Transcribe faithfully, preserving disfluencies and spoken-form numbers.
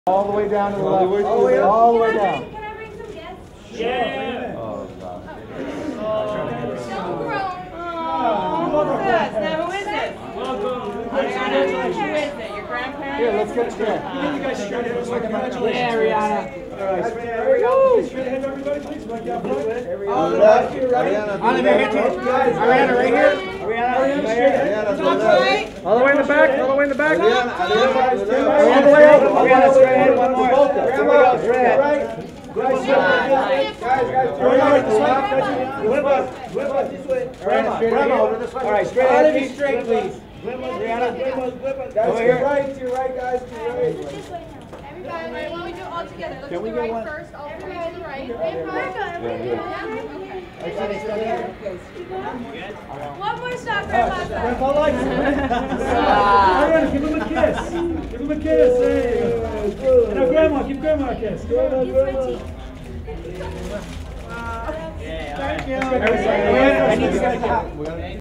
All the way down to the left. All the way, all the way, all the way down. Can I bring some guests? Yeah. Oh, God. So grown. Oh, who's this? Now, who is this? Welcome. Ariana, who is it? Your grandparents? Here, let's get it straight. You guys straight ahead. Congratulations. Yeah, Ariana. All right, there we go. Straight ahead, everybody, please. Right down front. On the left, right? Ariana, right here. Ariana, right here. Ariana, right here. Top right. All the way in the back, all the way in the back. All the way over. Ariana, straight ahead. One more. Here we go. Straight ahead. Guys, guys, guys, turn right this way. Whip up, whip up this way. Grandma, over this way. All right, straight ahead, please. Straight, please. Ariana, guys, to your right, to your right, guys, to your right. This way now. Everybody, why don't we do it all together? Let's do the right first. All three to the right. Okay. One more stop, Grandma. Grandpa likes it. Ariana, give him a kiss. Give him a kiss. Hey. And now, Grandma, give Grandma a kiss. Grandma, Grandma. Thank you. Everybody, I need to get